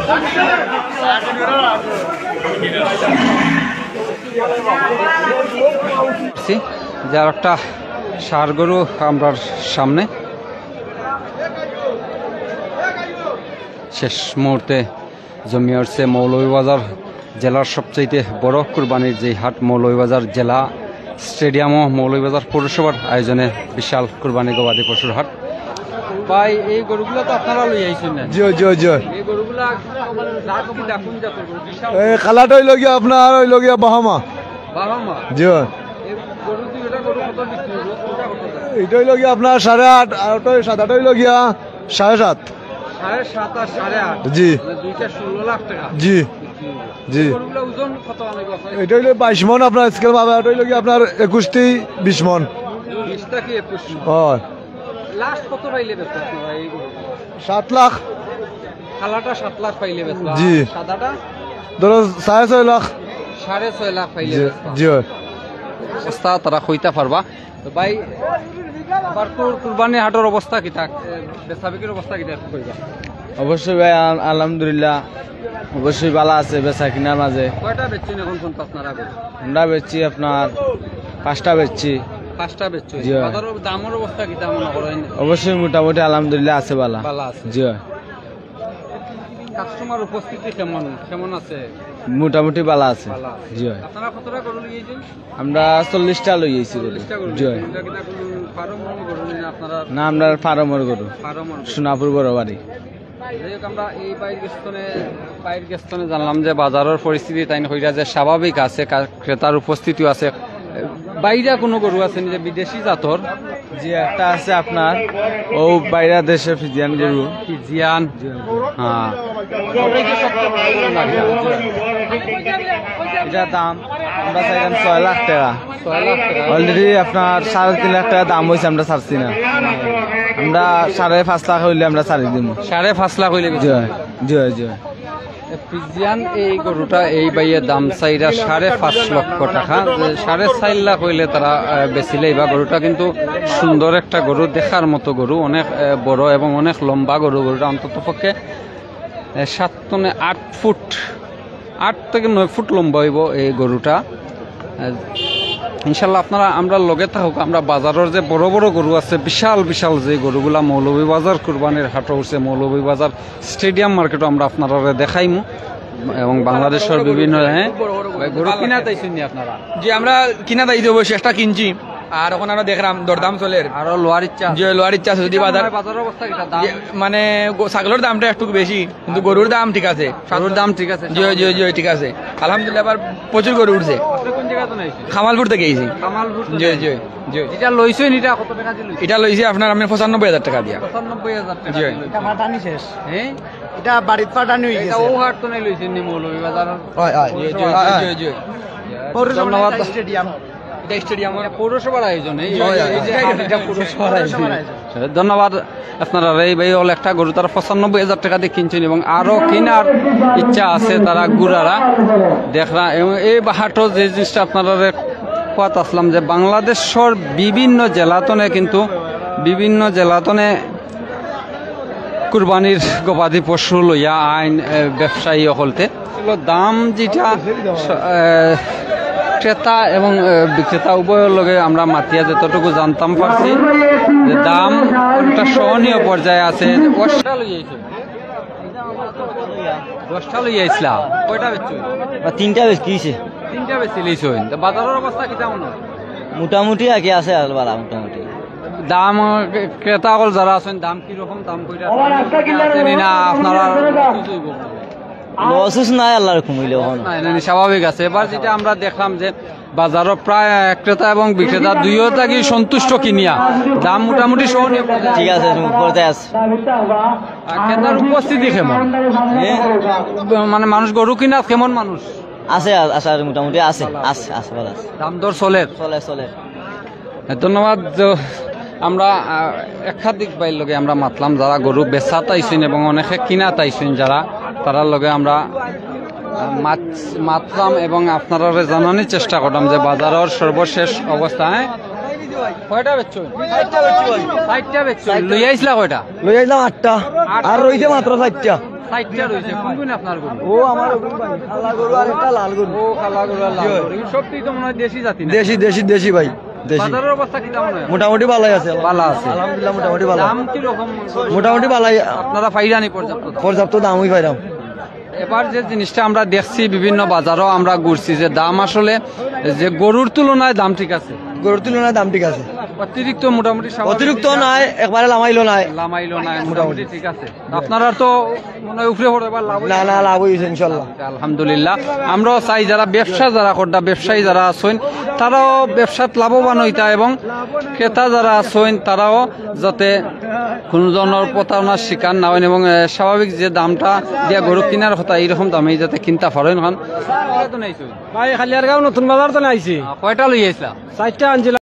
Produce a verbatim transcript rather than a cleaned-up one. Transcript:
যার একটা ষাঁড় গরু আমরা সামনে শেষ মুহূর্তে জমিয়ে উঠছে মৌলভীবাজার জেলার সবচাইতে বড় কুরবানির যে হাট মৌলভীবাজার জেলা স্টেডিয়াম ও মৌলভীবাজার পৌরসভার আয়োজনে বিশাল কুরবানি গবাদি পশুর হাট। ভাই এই গরুগুলো তো আপনারা লই আইছেন না? জি জি জি। এই গরুগুলা জাত কি দেখুন জাতের গরু? বিশাল এই কালাটা হইল গিয়া আপনার হইল গিয়া বাহামা। বাহামা? জি। এই গরু দুই এটা গরু কত বিক্রি হলো? কোনটা কত? এটা হইল গিয়া আপনার সাড়ে আট আর ওটা সাদাটা হইল গিয়া সাড়ে সাত। সাড়ে সাত আর সাড়ে আট? জি। মানে দুইটা ষোলো লাখ টাকা? জি জি। গরুগুলা ওজন কত আনবে আপনার? এটা হইল বাইশ মন আপনার স্কেল পাবে, এটা হইল গিয়া আপনার একুশটি বিশ মন। বিশটা কি একুশ মন? হয়। লাস্ট কত পাইলে বেচতে আপনারা এই গরু? সাত লাখ। কালাটা সাত লাখ পাইলে বেচতে? জি। সাদাটা? ধরো সাড়ে ছয় লাখ। সাড়ে ছয় লাখ পাইলে বেচতে? জি। অবস্থা তারা কইতা পারবা। তো ভাই আবার কুরবানি হাটের অবস্থা কি থাক, বেচা বিক্রির অবস্থা কি থাক কইবা? অবশ্যই ভাই আলহামদুলিল্লাহ অবশ্যই ভালো আছে বেচা কিনার মাঝে। কয়টা বেচছেন এখন পর্যন্ত আপনারা? আমরা বেচছি আপনার পাঁচটা বেচছি। পাঁচটা বেচছেন? জি। বাজারের দামের অবস্থা কি তেমন করেন? অবশ্যই মোটামুটি আলহামদুলিল্লাহ আছে ভালো। ভালো আছে? জি। কাস্টমার উপস্থিতি কেমন কেমন আছে? মোটামুটি ভালো আছে। ভালো আছে। জি। আপনারা কতটা গরু লিয়েছেন? আমরা চল্লিশটা লই আইছি গরু। চল্লিশটা গরু? জি। এটা কি কোনো ফার্ম গরু না আপনারা? না আমরা ফার্মের গরু, ফার্মের? সোনাপুর বড় বাড়ি। আমরা এই বাইর গেস্তনে বাইর গেস্তনে জানলাম যে বাজারের পরিস্থিতি তাই হইরা যে স্বাভাবিক আছে, ক্রেতার উপস্থিতিও আছে। বাইরে কোনো গরু আছে যে বিদেশি জাতর? জি একটা আছে আপনার ও বাইরা দেশের ফিজিয়ান গরু। ফিজিয়ান? হ্যাঁ। এটার দাম আমরা চাইলাম ছয় লাখ টাকা। ছয় লাখ টাকা? অলরেডি আপনার সাড়ে তিন লাখ টাকা দাম হয়েছে, আমরা ছাড়ছি না। আমরা সাড়ে পাঁচ লাখ হইলে আমরা ছাড়ি দিব। সাড়ে পাঁচ লাখ হইলে? জি জি জি। ফিজিয়ান এই গরুটা এই বাইয়ের দাম চাইরা সাড়ে পাঁচ লক্ষ টাকা। সাড়ে চার লাখ হইলে তারা বেচিলেই বা গরুটা কিন্তু সুন্দর একটা গরু, দেখার মতো গরু, অনেক বড় এবং অনেক লম্বা গরু। গরুটা অন্তত পক্ষে সাত টনে আট ফুট আট থেকে নয় ফুট লম্বা হইব এই গরুটা। ইনশাল্লাহ আপনারা আমরা লগে থাকুক। আমরা বাজারের যে বড় বড় গরু আছে, বিশাল বিশাল যে গরুগুলা মৌলভীবাজার কুরবানির হাট উঠছে, মৌলভীবাজার স্টেডিয়াম মার্কেটও আমরা আপনারা দেখাইমু এবং বাংলাদেশের বিভিন্ন হ্যাঁ গরু কিনা তাইছেন আপনারা? জি আমরা কিনা তাই দেবো, শেষটা কিনছি আর এখন আমরা দেখলাম দরদাম চলে আরো লোয়ার ইচ্ছা? যে লোয়ার ইচ্ছা আছে যদি বাজার বাজারের অবস্থা কি দাম? মানে ছাগলের দামটা একটু বেশি কিন্তু গরুর দাম ঠিক আছে। গরুর দাম ঠিক আছে? জি জি জি ঠিক আছে আলহামদুলিল্লাহ। এবার প্রচুর গরু উঠছে। কোন জায়গা তো নাইছে? খামালপুর থেকে গেছি। কামালপুর? জি জি জি। এটা লইছেন এটা কত টাকা দিল? এটা লইছি আপনার আমি পঁচানব্বই হাজার টাকা দিয়া। পঁচানব্বই হাজার টাকা? জি। ফাটানি শেষ। হ্যাঁ এটা বাড়ির ফাটানি হয়ে এটা ও হাট তো নাই লইছেন নি মৌলভীবাজার? হয় হয়। জি জি জি জি। ধন্যবাদ। স্টেডিয়াম এটা স্টেডিয়াম পৌরসভার আয়োজন? এই পৌরসভার আয়োজন। ধন্যবাদ আপনারা। এই ভাই হল একটা গরু তারা পঁচানব্বই হাজার টাকা দিয়ে কিনছেন এবং আরো কেনার ইচ্ছা আছে তারা গুড়ারা দেখরা। এবং এই হাটও যে জিনিসটা আপনারা কথা আসলাম যে বাংলাদেশের বিভিন্ন জেলাতনে কিন্তু বিভিন্ন জেলাতনে কুরবানির গবাদি পশু লইয়া আইন ব্যবসায়ী হলতে দাম যেটা ক্রেতা এবং বিক্রেতা উভয়ের লগে আমরা মাতিয়া যতটুকু জানতাম পারছি যে দাম একটা সহনীয় পর্যায়ে আছে। দশটা লই আইসলাম? কয়টা বেচছো? তিনটা বেশ কিছে। তিনটা বেশি লইছই? বাজারের অবস্থা কি কেমন? মোটামুটি আগে আছে আর বালা মোটামুটি। দাম ক্রেতা হল যারা আছেন দাম কিরকম দাম কইরা না আপনারা? লস নাই আল্লাহর কমিলে স্বাভাবিক আছে। এবার যেটা আমরা দেখলাম যে বাজারের প্রায় ক্রেতা এবং বিক্রেতা দুইও থাকি সন্তুষ্ট কিনিয়া দাম মোটামুটি সহনীয়। ঠিক আছে ক্রেতার উপস্থিতি কেমন? মানে মানুষ গরু কিনা কেমন মানুষ আছে? আছে মোটামুটি আছে আছে আছে ভালো আছে। দাম দর চলে চলে চলে। ধন্যবাদ। আমরা একাধিক বাইর লগে আমরা মাতলাম যারা গরু বেচা তাইছেন এবং অনেকে কিনা তাইছেন যারা, তারার লগে আমরা মাতলাম এবং আপনারা জানানোর চেষ্টা করলাম যে বাজারের সর্বশেষ অবস্থায় কয়টা বেচছো ষাটটা বেচছো লই আইসলা কয়টা লই আইলাম আটটা আর রইছে মাত্র চারটা ষাটটা রয়েছে কোন কোন আপনার গরু ও আমার কালা গরু আর একটা লাল গরু ও কালা গরু আর লাল গরু সবটি তো মনে হয় দেশি জাতি না দেশি দেশি দেশি ভাই দেশি বাজারের অবস্থা কি কেমন হয় মোটামুটি ভালোই আছে ভালো আছে আলহামদুলিল্লাহ মোটামুটি ভালো দাম কি রকম মোটামুটি ভালোই আপনারা পাইরানি পর্যাপ্ত পর্যাপ্ত দামই পাইলাম এবার যে জিনিসটা আমরা দেখছি বিভিন্ন বাজারও আমরা ঘুরছি যে দাম আসলে যে গরুর তুলনায় দাম ঠিক আছে গরুর তুলনায় দাম ঠিক আছে অতিরিক্ত মোটামুটি স্বাভাবিক অতিরিক্ত নাই একবারে লামাইলো নাই লামাইলো না মোটামুটি ঠিক আছে আপনারা তো মনে হয় উপরে পড়ে এবার লাভ না না লাভ হয়েছে ইনশাল্লাহ আলহামদুলিল্লাহ আমরাও চাই যারা ব্যবসা যারা করটা ব্যবসায়ী যারা আছেন তারাও ব্যবসাত লাভবান হইতা এবং ক্রেতা যারা আছেন তারাও যাতে কোনো ধরনের প্রতারণার শিকার না হন এবং এ, স্বাভাবিক যে দামটা দিয়া গরু কেনার কথা এইরকম দামে যাতে কিনতে পারেন হন ভাই খালিয়ারগাঁও নতুন বাজার তো আইছি কয়টা লই আইসলা চারটা আনছিলাম